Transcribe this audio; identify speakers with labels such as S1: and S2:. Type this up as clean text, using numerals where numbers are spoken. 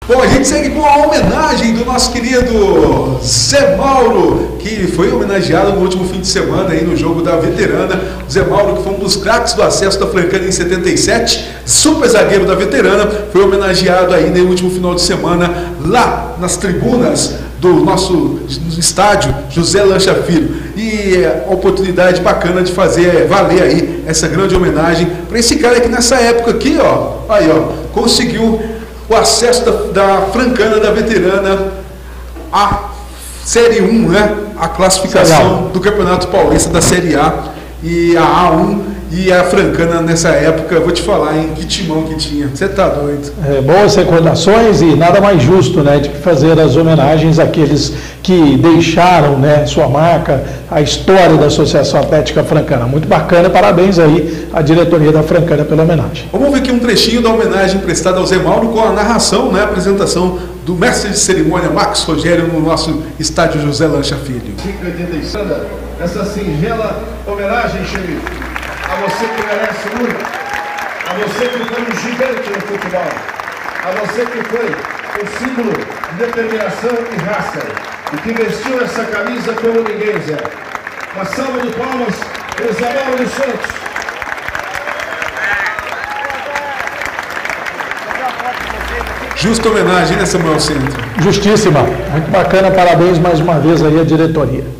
S1: Bom, a gente segue com a homenagem do nosso querido Zé Mauro, que foi homenageado no último fim de semana aí no jogo da Veterana. O Zé Mauro, que foi um dos craques do acesso da Francana em 77, super zagueiro da Veterana, foi homenageado aí no último final de semana lá nas tribunas do nosso estádio José Lancha Filho. E a oportunidade bacana de fazer valer aí essa grande homenagem para esse cara que nessa época aqui, ó, aí, ó, conseguiu o acesso da Francana da Veterana à Série 1, né? A classificação do Campeonato Paulista da Série A e a A1 e a Francana nessa época, eu vou te falar, hein? Que timão que tinha. Você tá doido.
S2: Boas recordações e nada mais justo, né, de fazer as homenagens àqueles que deixaram, né, sua marca, a história da Associação Atlética Francana. Muito bacana, parabéns aí à diretoria da Francana pela homenagem.
S1: Vamos ver aqui um trechinho da homenagem prestada ao Zé Mauro com a narração, né, a apresentação do mestre de cerimônia Max Rogério no nosso estádio José Lancha Filho.
S3: Essa singela homenagem, xerife, a você que merece muito, a você que foi um gigante no futebol, a você que foi um símbolo de determinação e raça, e que vestiu essa camisa como ninguém, Zé. Uma salva de palmas para o Zé Mauro dos Santos.
S1: Justa homenagem, né, Samuel Centro?
S2: Justíssima, muito bacana, parabéns mais uma vez aí à diretoria.